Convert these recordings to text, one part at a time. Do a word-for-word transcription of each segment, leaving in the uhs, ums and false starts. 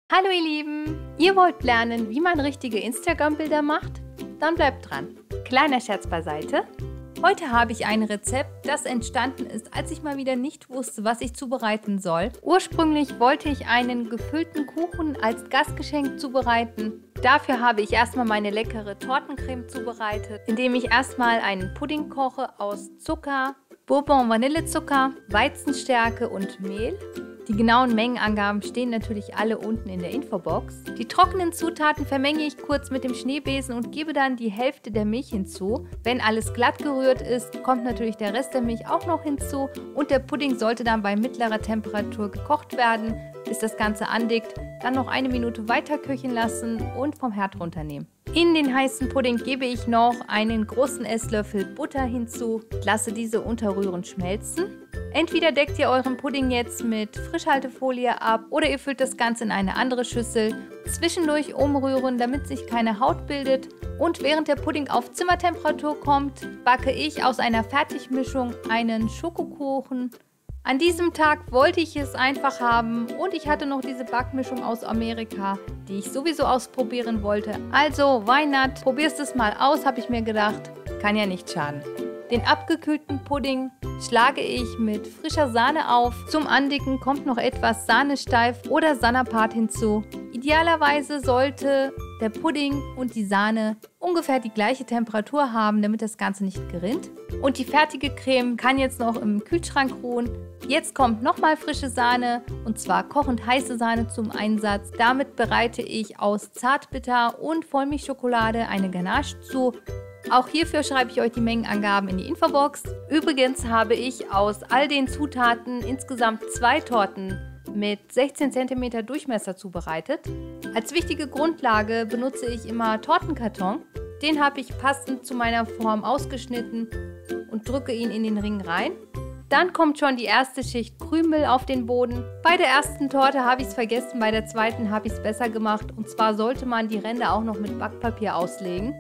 Hallo ihr Lieben! Ihr wollt lernen, wie man richtige Instagram-Bilder macht? Dann bleibt dran. Kleiner Scherz beiseite. Heute habe ich ein Rezept, das entstanden ist, als ich mal wieder nicht wusste, was ich zubereiten soll. Ursprünglich wollte ich einen gefüllten Kuchen als Gastgeschenk zubereiten. Dafür habe ich erstmal meine leckere Tortencreme zubereitet, indem ich erstmal einen Pudding koche aus Zucker, Bourbon-Vanillezucker, Weizenstärke und Mehl. Die genauen Mengenangaben stehen natürlich alle unten in der Infobox. Die trockenen Zutaten vermenge ich kurz mit dem Schneebesen und gebe dann die Hälfte der Milch hinzu. Wenn alles glatt gerührt ist, kommt natürlich der Rest der Milch auch noch hinzu und der Pudding sollte dann bei mittlerer Temperatur gekocht werden, bis das Ganze andickt. Dann noch eine Minute weiter köcheln lassen und vom Herd runternehmen. In den heißen Pudding gebe ich noch einen großen Esslöffel Butter hinzu, lasse diese unterrührend schmelzen. Entweder deckt ihr euren Pudding jetzt mit Frischhaltefolie ab oder ihr füllt das Ganze in eine andere Schüssel. Zwischendurch umrühren, damit sich keine Haut bildet. Und während der Pudding auf Zimmertemperatur kommt, backe ich aus einer Fertigmischung einen Schokokuchen. An diesem Tag wollte ich es einfach haben und ich hatte noch diese Backmischung aus Amerika, die ich sowieso ausprobieren wollte. Also, why not? Probierst es mal aus, habe ich mir gedacht. Kann ja nicht schaden. Den abgekühlten Pudding schlage ich mit frischer Sahne auf. Zum Andicken kommt noch etwas Sahnesteif oder Sanapat hinzu. Idealerweise sollte der Pudding und die Sahne ungefähr die gleiche Temperatur haben, damit das Ganze nicht gerinnt. Und die fertige Creme kann jetzt noch im Kühlschrank ruhen. Jetzt kommt nochmal frische Sahne und zwar kochend heiße Sahne zum Einsatz. Damit bereite ich aus Zartbitter und Vollmilchschokolade eine Ganache zu. Auch hierfür schreibe ich euch die Mengenangaben in die Infobox. Übrigens habe ich aus all den Zutaten insgesamt zwei Torten mit sechzehn Zentimeter Durchmesser zubereitet. Als wichtige Grundlage benutze ich immer Tortenkarton. Den habe ich passend zu meiner Form ausgeschnitten und drücke ihn in den Ring rein. Dann kommt schon die erste Schicht Krümel auf den Boden. Bei der ersten Torte habe ich es vergessen, bei der zweiten habe ich es besser gemacht. Und zwar sollte man die Ränder auch noch mit Backpapier auslegen,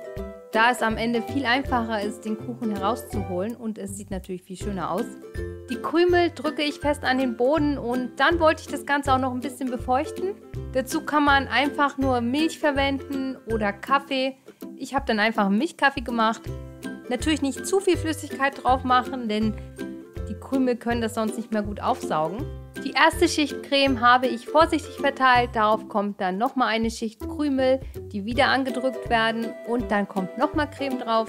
da es am Ende viel einfacher ist, den Kuchen herauszuholen und es sieht natürlich viel schöner aus. Die Krümel drücke ich fest an den Boden und dann wollte ich das Ganze auch noch ein bisschen befeuchten. Dazu kann man einfach nur Milch verwenden oder Kaffee. Ich habe dann einfach Milchkaffee gemacht. Natürlich nicht zu viel Flüssigkeit drauf machen, denn die Krümel können das sonst nicht mehr gut aufsaugen. Die erste Schicht Creme habe ich vorsichtig verteilt, darauf kommt dann nochmal eine Schicht Krümel, die wieder angedrückt werden und dann kommt nochmal Creme drauf.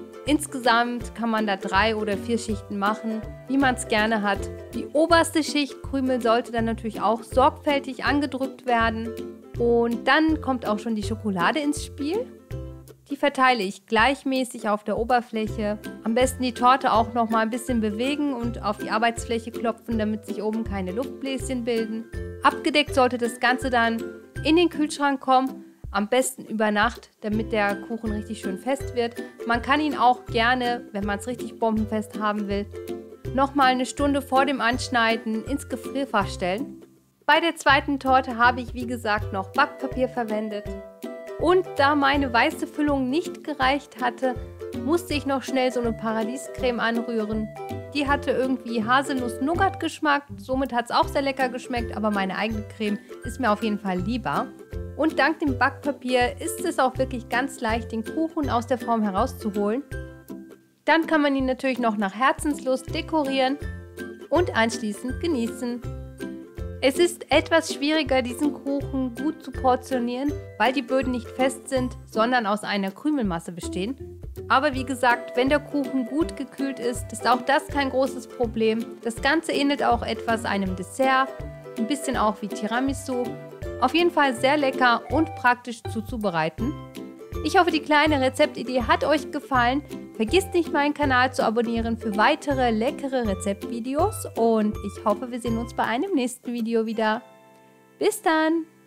Insgesamt kann man da drei oder vier Schichten machen, wie man es gerne hat. Die oberste Schicht Krümel sollte dann natürlich auch sorgfältig angedrückt werden und dann kommt auch schon die Schokolade ins Spiel. Die verteile ich gleichmäßig auf der Oberfläche. Am besten die Torte auch noch mal ein bisschen bewegen und auf die Arbeitsfläche klopfen, damit sich oben keine Luftbläschen bilden. Abgedeckt sollte das Ganze dann in den Kühlschrank kommen. Am besten über Nacht, damit der Kuchen richtig schön fest wird. Man kann ihn auch gerne, wenn man es richtig bombenfest haben will, nochmal eine Stunde vor dem Anschneiden ins Gefrierfach stellen. Bei der zweiten Torte habe ich, wie gesagt, noch Backpapier verwendet. Und da meine weiße Füllung nicht gereicht hatte, musste ich noch schnell so eine Paradiescreme anrühren. Die hatte irgendwie Haselnuss-Nougat-Geschmack, somit hat es auch sehr lecker geschmeckt, aber meine eigene Creme ist mir auf jeden Fall lieber. Und dank dem Backpapier ist es auch wirklich ganz leicht, den Kuchen aus der Form herauszuholen. Dann kann man ihn natürlich noch nach Herzenslust dekorieren und anschließend genießen. Es ist etwas schwieriger, diesen Kuchen gut zu portionieren, weil die Böden nicht fest sind, sondern aus einer Krümelmasse bestehen. Aber wie gesagt, wenn der Kuchen gut gekühlt ist, ist auch das kein großes Problem. Das Ganze ähnelt auch etwas einem Dessert, ein bisschen auch wie Tiramisu. Auf jeden Fall sehr lecker und praktisch zuzubereiten. Ich hoffe, die kleine Rezeptidee hat euch gefallen. Vergisst nicht, meinen Kanal zu abonnieren für weitere leckere Rezeptvideos und ich hoffe, wir sehen uns bei einem nächsten Video wieder. Bis dann!